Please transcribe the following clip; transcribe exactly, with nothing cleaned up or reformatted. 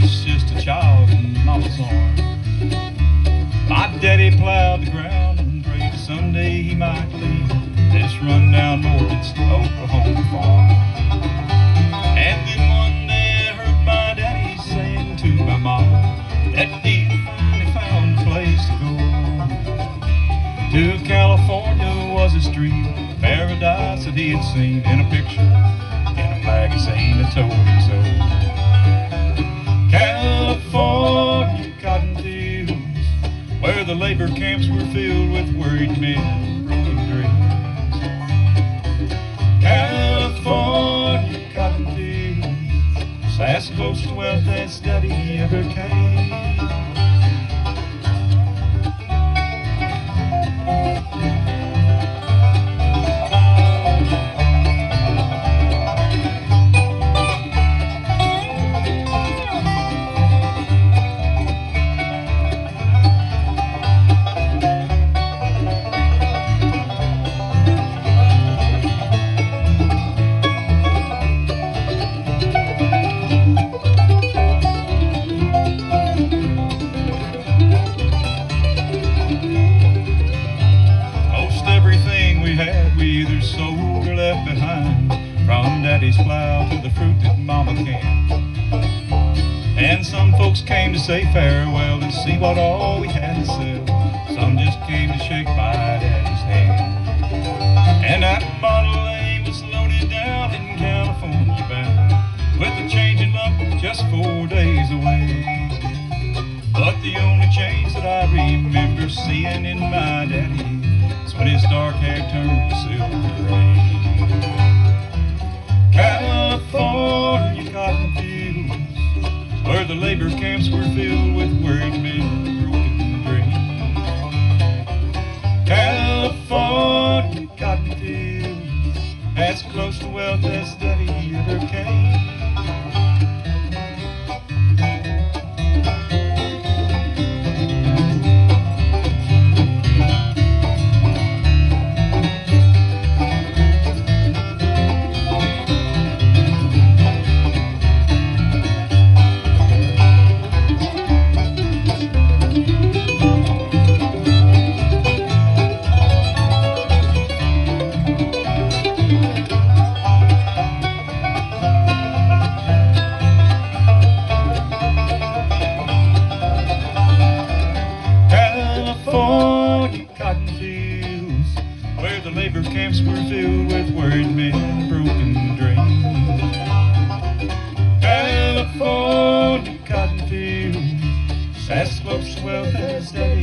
was just a child in Mama's arms. My daddy plowed the ground and prayed that someday he might leave this rundown Morgan's Oklahoma farm. And then one day I heard my daddy saying to my mom that he finally found a place to go. To California was his dream, paradise that he had seen in a picture, in a magazine that told him so. California cotton fields, where the labor camps were filled with worried men, broken dreams. California cotton fields, as close to wealth as Daddy ever came. Either sold or left behind, from Daddy's plow to the fruit that Mama canned. And some folks came to say farewell and see what all we had to sell. Some just came to shake my Daddy's hand. And that Model A was loaded down in California bound, with the changing luck just four days away. But the only change that I remember seeing in my Daddy, when his dark hair turned silver gray. California cotton fields, where the labor camps were filled with worried men, broken dreams. California cotton fields, as close to wealth as Daddy ever came. California cotton fields, where the labor camps were filled with worried men, broken dreams. California cotton fields, as close to wealth as Daddy